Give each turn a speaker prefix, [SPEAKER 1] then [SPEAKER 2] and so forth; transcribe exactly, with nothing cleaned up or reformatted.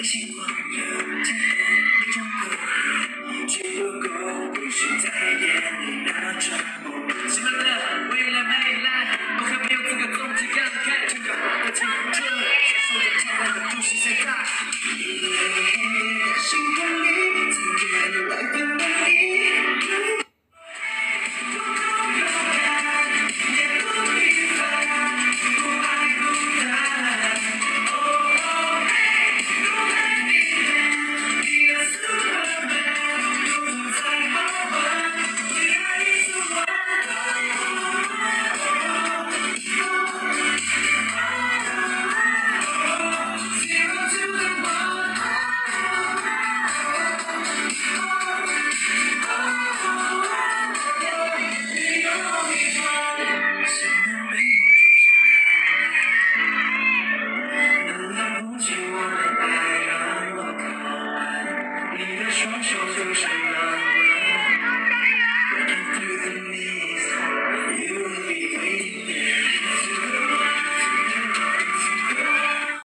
[SPEAKER 1] 星光热，你将不热，只不过不是在眼里那么沉默。喜欢的未来没来，我还没有资格总结感慨，整个我的青春，享受着灿烂的不是现在。